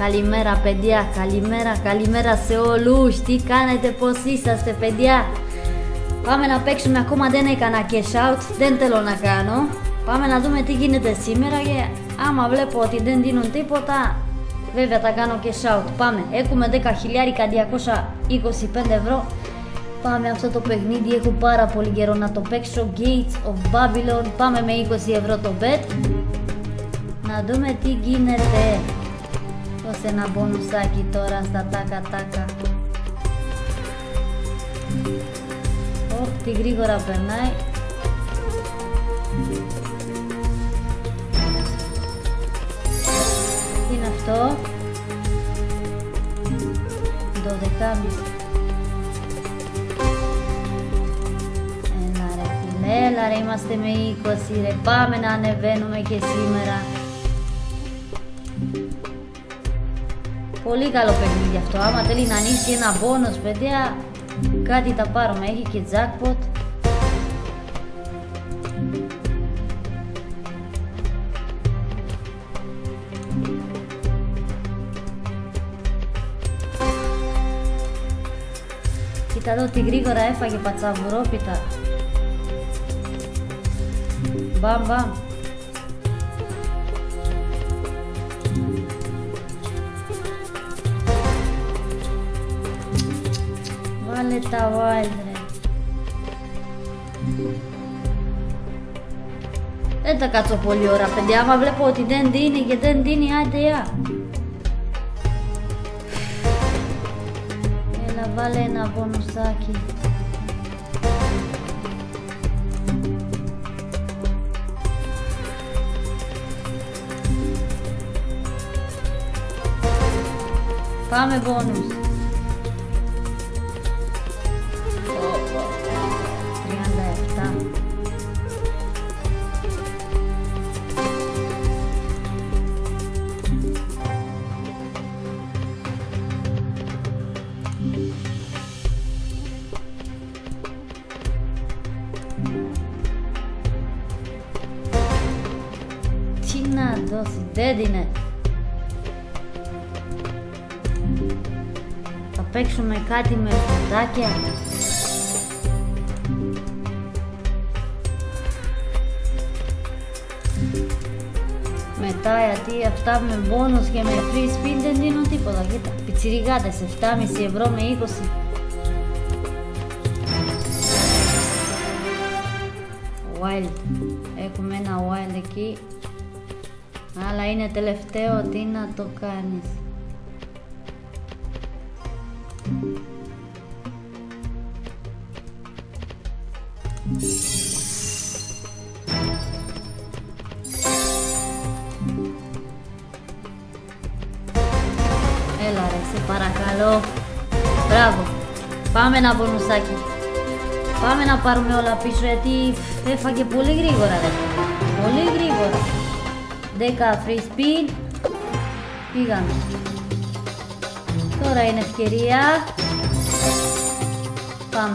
Καλημέρα παιδιά, καλημέρα σε όλους. Τι κάνετε, πως είσαστε παιδιά? Πάμε να παίξουμε, ακόμα δεν έκανα cash out, δεν θέλω να κάνω. Πάμε να δούμε τι γίνεται σήμερα και άμα βλέπω ότι δεν δίνουν τίποτα, βέβαια θα κάνω cash out. Πάμε, έχουμε 10.225 ευρώ. Πάμε αυτό το παιχνίδι, έχω πάρα πολύ καιρό να το παίξω. Gates of Babylon, πάμε με 20 ευρώ το bet. Να δούμε τι γίνεται. Δώσε ένα μπονουσάκι τώρα στα τάκα. Τι γρήγορα περνάει. Τι είναι αυτό? 12,5. Έλα ρε, είμαστε με 20 ρε, πάμε να ανεβαίνουμε και σήμερα. Πολύ καλό παιχνίδι αυτό, άμα θέλει να ανοίξει ένα μπόνος παιδιά, κάτι θα πάρουμε, έχει και jackpot. Κοίτα εδώ τι γρήγορα έφαγε πατσαβουρόπιτα. Μπαμ. Βάλε τα wild ρε. Δεν τα κάτσω πολύ ώρα παιδιά, άμα βλέπω ότι δεν δίνει και δεν δίνει, άντε για. Έλα βάλε ένα μπονουσάκι. Πάμε μπόνους. 37. Τι να δώσει, δεν είναι. Θα παίξουμε κάτι με φωτάκια. Μετά γιατί αυτά με μπόνους και με free spin δεν δίνουν τίποτα. Κοίτα, πιτσιριγάτες 7,5 ευρώ με 20. Wild, έχουμε ένα wild εκεί. Αλλά είναι τελευταίο, τι να το κάνεις. Έλα ρε, σε παρακαλώ. Μπράβο. Πάμε ένα μπονουσάκι. Πάμε να πάρουμε όλα πίσω γιατί έφαγε πολύ γρήγορα ρε. Πολύ γρήγορα. 10 free spin. Πήγαμε. Τώρα είναι ευκαιρία. Πάμε.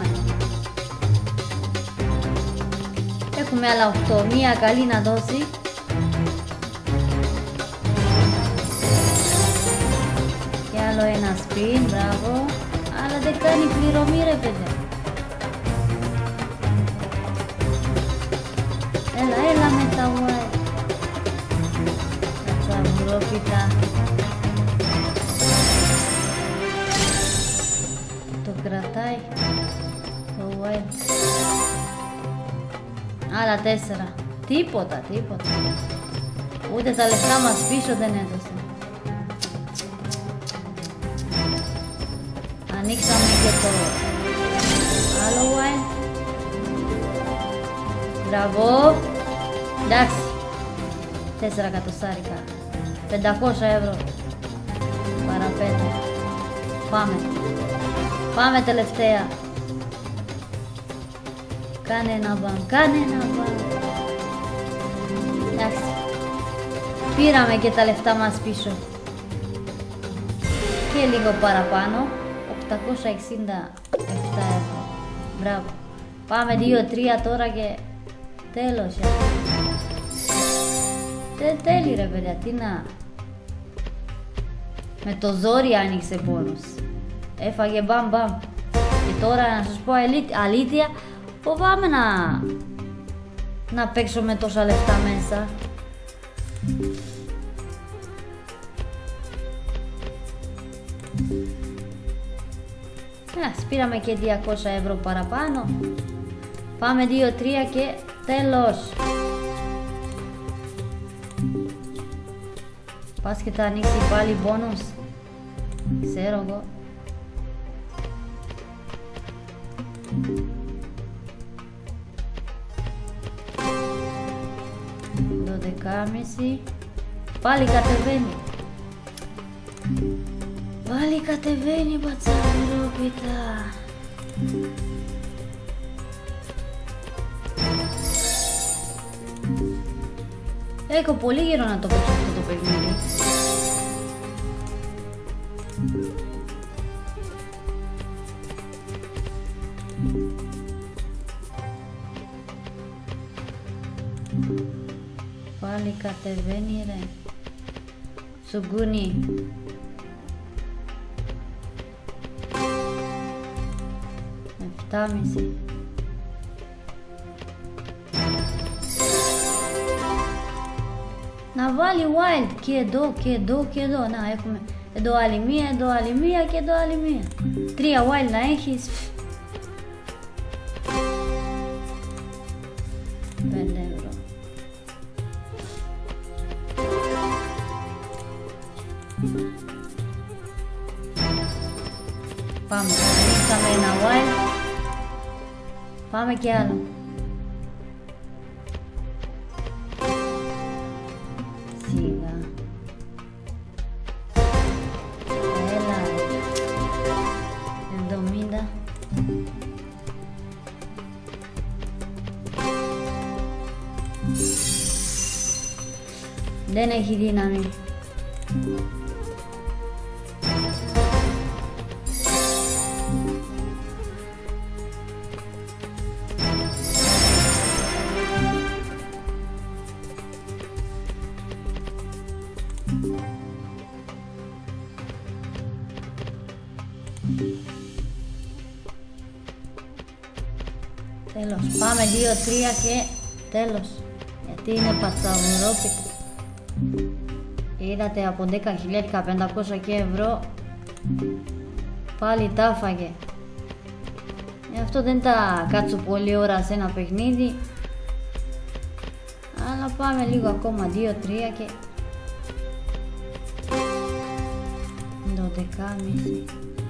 Έχουμε άλλα 8. Μία καλή να δώσει. Και άλλο ένα spin. Μπράβο. Αλλά δεν κάνει πληρωμή ρε παιδιά. Έλα με τα wild. Κατσαβουρόπιτα. Το κρατάει το wild. Άλλα 4. Τίποτα. Ούτε τα λεφτά μας πίσω δεν έδωσε. Ανοίξαμε και το άλλο wild. Μπράβο. Εντάξει. 4 εκατοστάρικα. 500 ευρώ. Παρά 5. Πάμε τελευταία. Κάνε ένα μπαμ. Εντάξει. Πήραμε και τα λεφτά μας πίσω. Και λίγο παραπάνω. 867 ευρώ. Μπράβο. Πάμε 2-3 τώρα και τέλος. Δεν τέλει ρε παιδιά, τι να... Με το ζόρι άνοιξε πόνος. Έφαγε μπαμ μπαμ. Και τώρα να σας πω αλήθεια, φοβάμαι να παίξω με τόσα λεφτά μέσα. Πήραμε και 200 ευρώ παραπάνω. Πάμε 2-3 και τέλος. Πας και θα ανοίξει πάλι μπόνους. Ξέρω εγώ. 12,5. Πάλι κατεβαίνει. Πάλι κατεβαίνει πατσαβιρόπιτα. Έχω πολύ καιρό να το παίξω αυτό το παιχνίδι. Πάλι κατεβαίνει ρε. Τσουγκούνι. Εφτάμιση. Να βάλει wild και εδώ και εδώ και εδώ. Να έχουμε εδώ άλλη μία, εδώ άλλη μία και εδώ άλλη μία. 3 wild να έχεις. 5 ευρώ. Πάμε, ανοίξαμε ένα wild. Πάμε και άλλο. Σιγά. Έλα. 70. Δεν έχει δύναμη. Τέλος, πάμε 2-3 και τέλος. Γιατί είναι πατσαβουρόπικο. Είδατε από 10.500 και ευρώ. Πάλι τα έφαγε. Γι' αυτό δεν τα κάτσω πολλή ώρα σε ένα παιχνίδι. Αλλά πάμε λίγο ακόμα 2-3 και 12,5.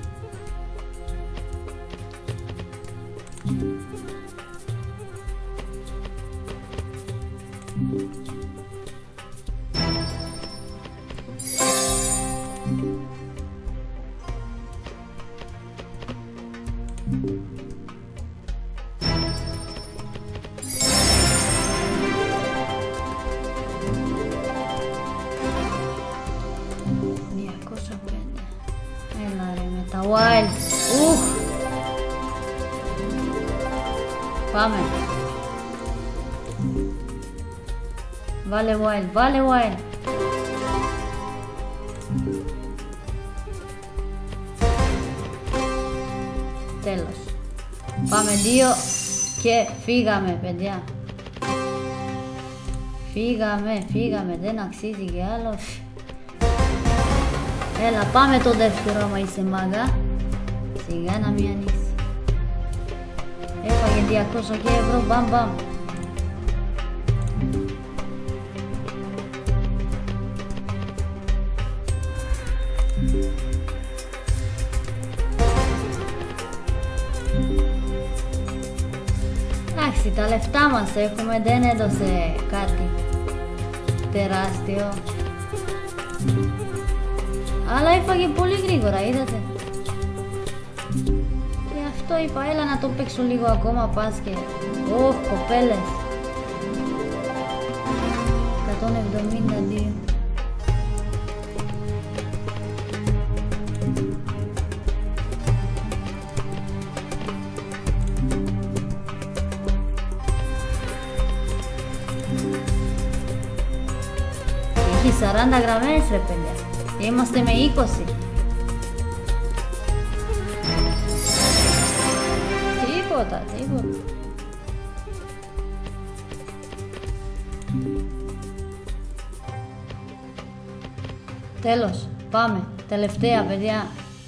Έλα ρε με τα wild. Πάμε. Βάλε wild, βάλε wild. Τέλος. Πάμε 2 και φύγαμε παιδιά. Φύγαμε, δεν αξίζει και άλλο. Έλα πάμε το δεύτερο άμα είσαι μάγα. Σιγά να μην ανοίξει. Έφαγε 200 και ευρώ, μπαμ μπαμ. Εντάξει, τα λεφτά μας έχουμε, δεν έδωσε κάτι τεράστιο. Αλλά έφαγε πολύ γρήγορα, είδατε. Γι' αυτό είπα, έλα να το παίξω λίγο ακόμα, πας και... Ωχ, κοπέλες. 172. Έχει 40 γραμμές ρε παιδιά. Είμαστε με 20. Τίποτα. Τέλος, πάμε. Τελευταία, παιδιά.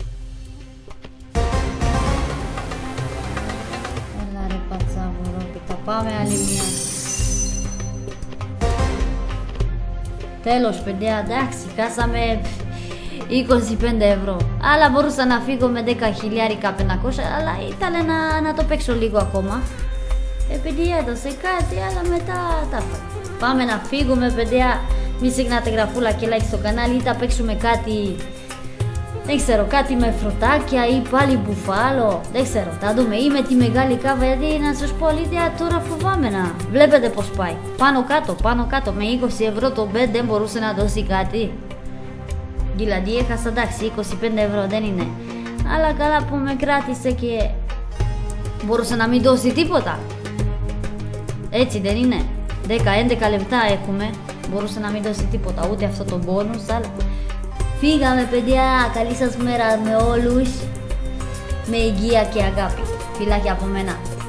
Έλα ρε πατσαβουρόπιτα, πάμε άλλη μία. Τέλος, παιδιά, εντάξει, χάσαμε 25 ευρώ. Αλλά μπορούσα να φύγω με 10.500, αλλά ήταν να το παίξω λίγο ακόμα. Επειδή έδωσε κάτι, αλλά μετά τα έφαγα. Πάμε να φύγουμε, παιδιά. Μην ξεχνάτε γραφούλα και like στο κανάλι, ή θα παίξουμε κάτι, δεν ξέρω, κάτι με φροντάκια ή πάλι μπουφάλο. Δεν ξέρω, θα δούμε. Ή με τη μεγάλη κάβα, γιατί να σας πω αλήθεια, τώρα φοβάμαι να. Βλέπετε πως πάει. Πάνω κάτω. Με 20 ευρώ το μπετ δεν μπορούσε να δώσει κάτι. Δηλαδή έχασα, εντάξει, 25 ευρώ δεν είναι. Αλλά καλά που με κράτησε και μπορούσε να μην δώσει τίποτα. Έτσι δεν είναι. 10-11 λεπτά έχουμε. Μπορούσε να μην δώσει τίποτα, ούτε αυτό το μπόνους, αλλά φύγαμε, παιδιά. Καλή σας μέρα με όλους. Με υγεία και αγάπη. Φιλάκια από μένα.